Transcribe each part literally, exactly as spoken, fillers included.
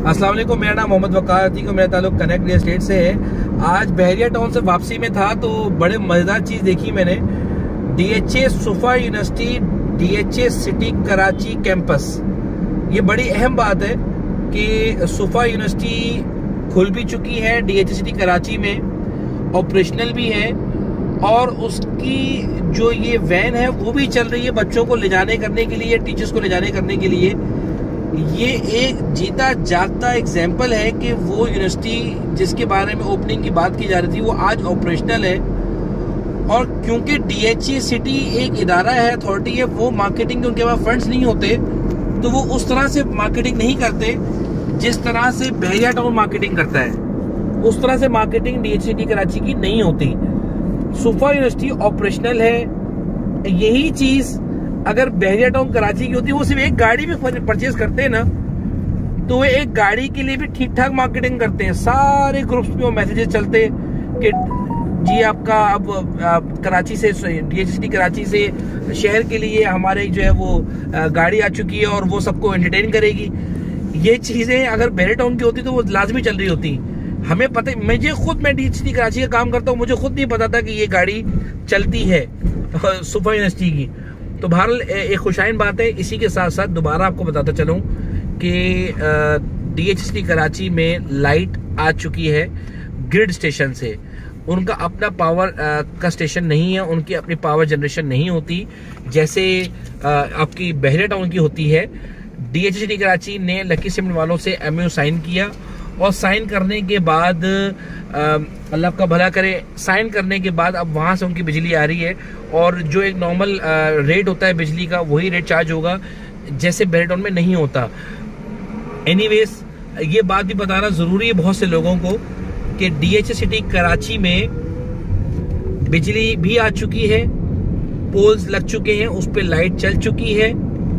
अस्सलाम वालेकुम, मेरा नाम मोहम्मद वकार अतीक है, मेरा ताल्लुक कनेक्ट रियल एस्टेट से है। आज बहरिया टाउन से वापसी में था तो बड़े मजेदार चीज देखी मैंने। DHA Suffa university DHA city Karachi campus. ये बड़ी अहम बात है कि सुफा यूनिवर्सिटी खुल भी चुकी है, डीएचए सिटी कराची में ऑपरेशनल भी है, और उसकी जो ये वैन है वो भी चल रही है बच्चों को ले जाने करने के लिए, टीचर्स को ले जाने करने के लिए। ये एक जीता जागता एग्जाम्पल है कि वो यूनिवर्सिटी जिसके बारे में ओपनिंग की बात की जा रही थी वो आज ऑपरेशनल है। और क्योंकि डीएचए सिटी एक इदारा है, अथॉरिटी है, वो मार्केटिंग के उनके पास फंड्स नहीं होते, तो वो उस तरह से मार्केटिंग नहीं करते जिस तरह से बहरिया टाउन मार्केटिंग करता है। उस तरह से मार्केटिंग डीएचए सिटी कराची की नहीं होती। सुफा यूनिवर्सिटी ऑपरेशनल है। यही चीज अगर बहरिया टाउन कराची की होती, वो सिर्फ एक गाड़ी भी परचेज करते हैं ना, तो वो एक गाड़ी के लिए भी ठीक ठाक मार्केटिंग करते हैं। सारे ग्रुप्स में वो मैसेजेस चलते कि जी आपका अब आप कराची से, डीएचए सिटी कराची से शहर के लिए हमारे जो है वो गाड़ी आ चुकी है और वो सबको एंटरटेन करेगी। ये चीजें अगर बहरिया टाउन की होती तो वो लाजमी चल रही होती। हमें पता, मुझे खुद, मैं डीएचए सिटी कराची का काम करता हूँ, मुझे खुद नहीं पता था कि ये गाड़ी चलती है सुफा यूनिवर्सिटी की। तो बहरहाल एक खुशाइन बात है। इसी के साथ साथ दोबारा आपको बताता चलूं कि डीएचए सिटी कराची में लाइट आ चुकी है ग्रिड स्टेशन से। उनका अपना पावर आ, का स्टेशन नहीं है, उनकी अपनी पावर जनरेशन नहीं होती जैसे आ, आपकी बहरिया टाउन की होती है। डीएचए सिटी कराची ने लकी सीमेंट वालों से एमओयू साइन किया, और साइन करने के बाद अल्लाह का भला करे, साइन करने के बाद अब वहाँ से उनकी बिजली आ रही है, और जो एक नॉर्मल रेट होता है बिजली का वही रेट चार्ज होगा जैसे बहरिया टाउन में नहीं होता। एनीवेज, ये बात भी बताना ज़रूरी है बहुत से लोगों को कि डीएचए सिटी कराची में बिजली भी आ चुकी है, पोल्स लग चुके हैं, उस पर लाइट चल चुकी है।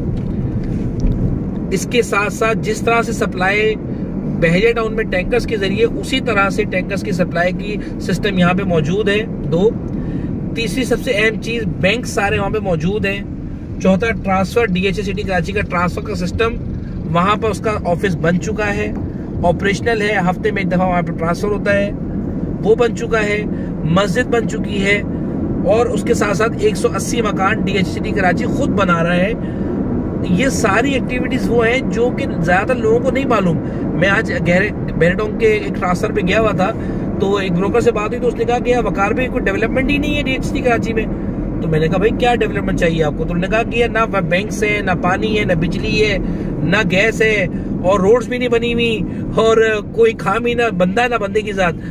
इसके साथ साथ जिस तरह से सप्लाई बहरिया टाउन में टैंकर्स के जरिए, उसी तरह से टैंकर्स की सप्लाई की सिस्टम यहाँ पे मौजूद है। दो तीसरी सबसे अहम चीज, बैंक सारे वहाँ पे मौजूद हैं। चौथा, ट्रांसफर, डीएचए सिटी कराची का ट्रांसफर का सिस्टम वहाँ पर उसका ऑफिस बन चुका है, ऑपरेशनल है, हफ्ते में एक दफा वहाँ पे ट्रांसफर होता है, वो बन चुका है। मस्जिद बन चुकी है, और उसके साथ साथ एक सौ अस्सी मकान डीएचए सिटी कराची खुद बना रहा है। ये सारी एक्टिविटीज वो हैं जो कि ज्यादातर लोगों को नहीं मालूम। मैं आज गहरे बहरिया टाउन के एक ट्रांसफर पे गया हुआ था, तो एक ब्रोकर से बात हुई तो उसने कहा कि वकार में कोई डेवलपमेंट ही नहीं है डीएचए सिटी कराची में। तो मैंने कहा भाई क्या डेवलपमेंट चाहिए आपको? तो उन्होंने कहा कि ना बैंक है, ना पानी है, ना बिजली है, ना गैस है, और रोड्स भी नहीं बनी हुई, और कोई खाम ही ना बंदा ना बंदे की जात,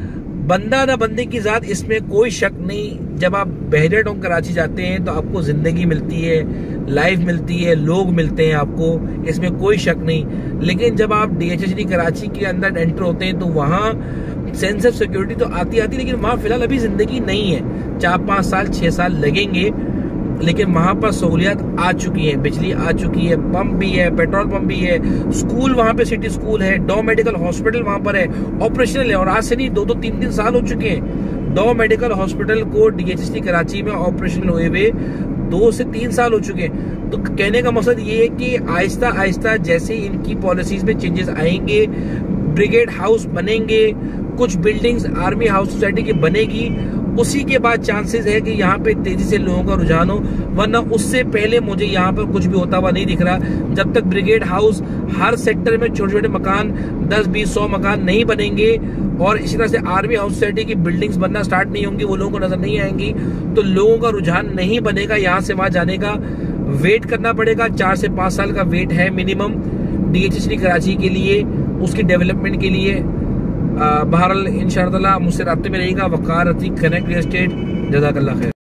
बंदा ना बंदे की जात, इसमें कोई शक नहीं। जब आप बहरिया टाउन कराची जाते हैं तो आपको जिंदगी मिलती है, लाइफ मिलती है, लोग मिलते हैं आपको, इसमें कोई शक नहीं। लेकिन जब आप डीएचए सिटी कराची के अंदर एंटर होते हैं तो वहाँ सेंस ऑफ सिक्योरिटी तो आती आती, लेकिन वहाँ फिलहाल अभी जिंदगी नहीं है। चार पाँच साल छः साल लगेंगे, लेकिन वहाँ पर सहूलियात आ चुकी है, बिजली आ चुकी है, पंप भी है, पेट्रोल पंप भी है, स्कूल वहाँ पे सिटी स्कूल है, डॉ मेडिकल हॉस्पिटल वहाँ पर है, ऑपरेशनल है, और आज से नहीं दो दो तीन तीन साल हो चुके हैं डॉ मेडिकल हॉस्पिटल को डीएचए सिटी कराची में ऑपरेशनल हुए हुए दो से तीन साल हो चुके हैं। तो कहने का मकसद ये है कि आहिस्ता आहिस्ता जैसे इनकी पॉलिसीज में चेंजेस आएंगे, ब्रिगेड हाउस बनेंगे, कुछ बिल्डिंग्स आर्मी हाउस सोसाइटी की बनेगी, उसी के बाद चांसेस है कि यहाँ पे तेजी से लोगों का रुझान हो, वरना उससे पहले मुझे यहाँ पर कुछ भी होता हुआ नहीं दिख रहा। जब तक ब्रिगेड हाउस हर सेक्टर में छोटे छोटे मकान दस बीस सौ मकान नहीं बनेंगे, और इसी तरह से आर्मी हाउस सोसाइटी की बिल्डिंग्स बनना स्टार्ट नहीं होंगी, वो लोगों को नजर नहीं आएंगी, तो लोगों का रुझान नहीं बनेगा यहाँ से वहां जाने का। वेट करना पड़ेगा, चार से पांच साल का वेट है मिनिमम डीएचए सिटी कराची के लिए, उसकी डेवलपमेंट के लिए। बहरहाल इंशाअल्लाह मुझसे राब्ते में रहेगा। Waqar Atiq, connect real estate. जज़ाकल्लाह खैर।